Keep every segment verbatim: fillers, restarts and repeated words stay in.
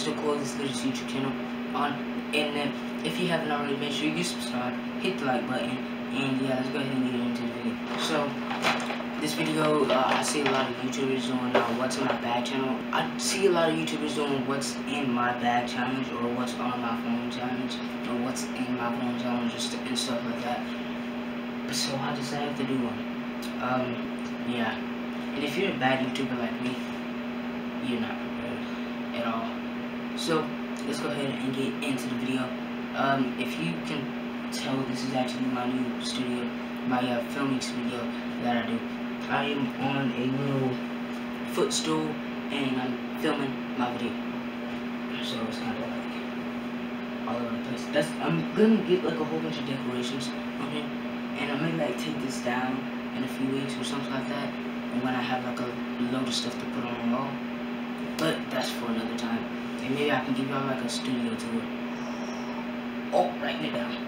to Clothes Glitches YouTube channel on, and then if you haven't already, make sure you subscribe, hit the like button, and yeah, let's go ahead and get into the video. So this video, uh, I see a lot of YouTubers doing uh, what's in my bag channel. I see a lot of YouTubers doing what's in my bag challenge, or what's on my phone challenge, or what's in my phone challenge, just and stuff like that. So I decided to do one. Um, yeah. And if you're a bad YouTuber like me, you're not prepared at all. So let's go ahead and get into the video. Um, if you can tell, this is actually my new studio, my uh, filming studio that I do. I am on a little footstool and I'm filming my video. So it's kind of like all over the place. That's I'm gonna get like a whole bunch of decorations on here, and I may like take this down in a few weeks or something like that. And when I have like a load of stuff to put on the wall, but that's for another time. And maybe I can give y'all like a studio tour. Oh, writing it down.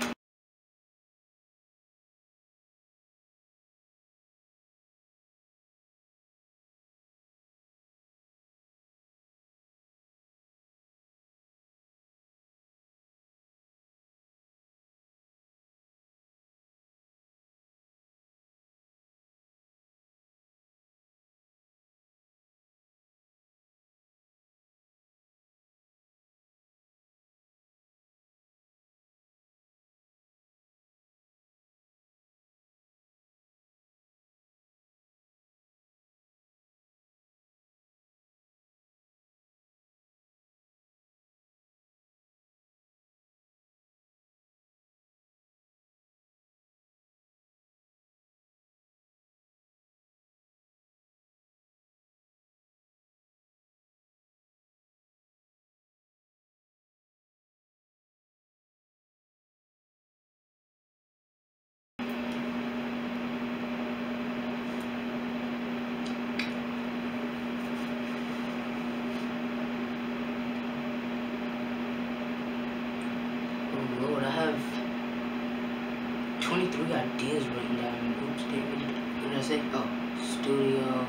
Lord, I have twenty-three ideas written down. Oops, what did I say? Oh, studio.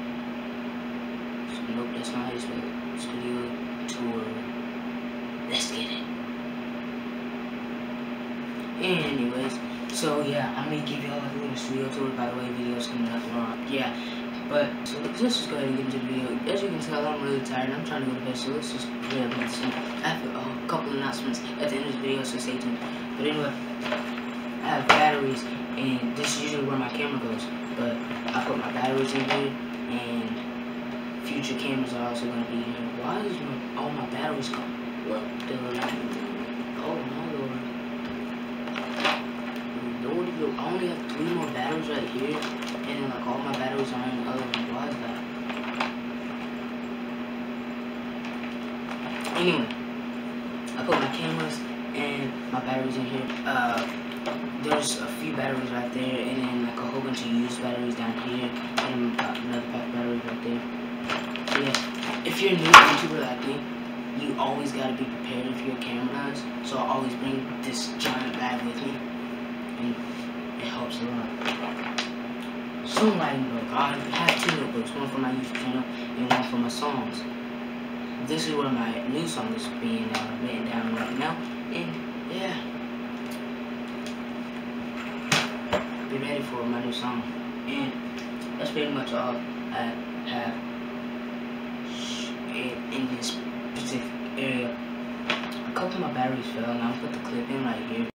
Nope, that's not how you spell it. Studio tour. Let's get it. Anyways, so yeah, I may give y'all like a little studio tour. By the way, videos coming up wrong. Yeah, but so let's just go ahead and get into the video. As you can tell, I'm really tired. I'm trying to go to bed, so let's just get up and see. I have a couple announcements at the end of the video, so stay tuned. But anyway, I have batteries, and this is usually where my camera goes. But I put my batteries in here, and future cameras are also going to be in here. Why is my, all my batteries gone? What the? Oh my lord. Lord, I only have three more batteries right here, and then like all my batteries are in the other one. Why is that? Anyway, I put my cameras and my batteries in here. Uh, there's a few batteries right there, and then like a whole bunch of used batteries down here, and uh, another pack of batteries right there. So yeah, if you're a new YouTuber like me, you always gotta be prepared if your camera dies. So I always bring this giant bag with me, and it helps a lot. Songwriting book. I have two notebooks, one for my YouTube channel and one for my songs. This is where my new song is being uh, written down right now, and yeah, be ready for my new song. And that's pretty much all I have in, in this specific area. A couple of my batteries fell, and I'll put the clip in right here.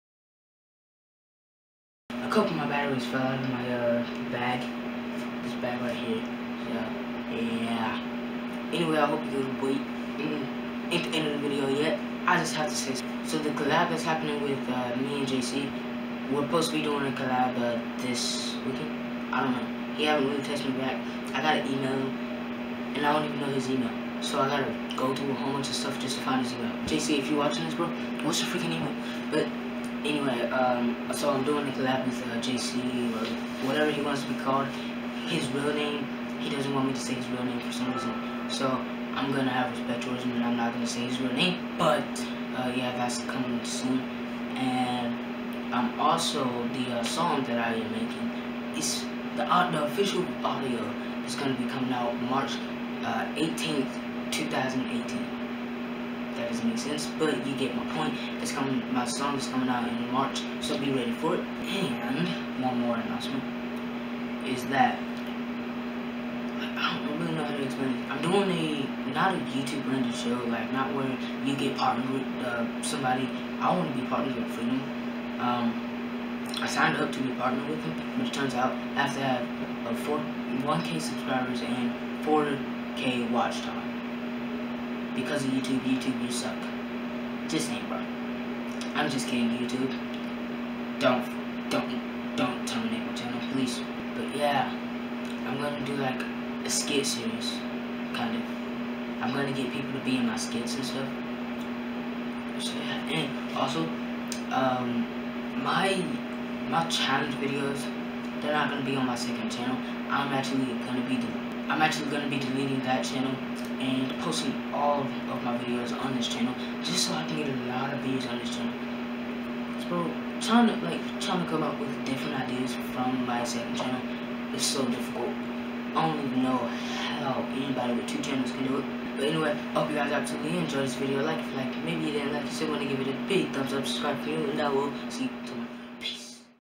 A couple of my batteries fell out of my uh, bag, this bag right here. So yeah. Anyway, I hope you didn't wait mm, ain't the end of the video yet. I just have to say, so the collab that's happening with uh, me and J C, we're supposed to be doing a collab uh, this weekend. I don't know. He haven't really texted me back. I gotta email him, and I don't even know his email. So I gotta go through a whole bunch of stuff just to find his email. J C, if you're watching this, bro, what's your freaking email? But anyway, um, so I'm doing a collab with uh, J C, or whatever he wants to be called. His real name, he doesn't want me to say his real name for some reason. So I'm gonna have respect towards him, and I'm not gonna say his real name. But uh, yeah, that's coming soon. And um, also the uh, song that I am making is the uh, the official audio is gonna be coming out March uh, eighteenth, two thousand eighteen. that doesn't make sense, but you get my point. It's coming. My song is coming out in March, so be ready for it. And one more announcement is that I don't really know how to explain it. I'm doing a not a YouTube branded show, like not where you get partnered with uh, somebody. I want to be partnered with Freedom. Um, I signed up to be partnered with them, but it turns out I have to have uh, four, one K subscribers and four K watch time. Because of YouTube, YouTube, you suck. Just ain't, bro. I'm just kidding, YouTube. Don't, don't, don't terminate my channel, please. But yeah, I'm gonna do like a skit series, kind of. I'm gonna get people to be in my skits and stuff. So yeah, and also, um, my my challenge videos, they're not gonna be on my second channel. I'm actually gonna be I'm actually gonna be deleting that channel and posting all of my videos on this channel, just so I can get a lot of views on this channel. So trying to like trying to come up with different ideas from my second channel is so difficult. I don't even know how anybody with two channels can do it. But anyway, hope you guys absolutely enjoyed this video. Like if you like, maybe you didn't like, you still want to give it a big thumbs up, subscribe for you, and I will see you tomorrow.